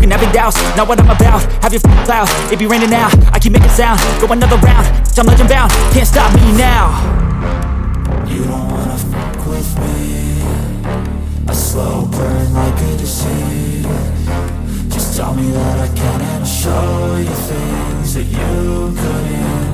can have it doused, not what I'm about. Have your cloud, it be raining now. I keep making sound, go another round. I'm legend bound, can't stop me now. You don't wanna fuck with me. A slow burn like a disease. Just tell me that I can and I'll show you things that you couldn't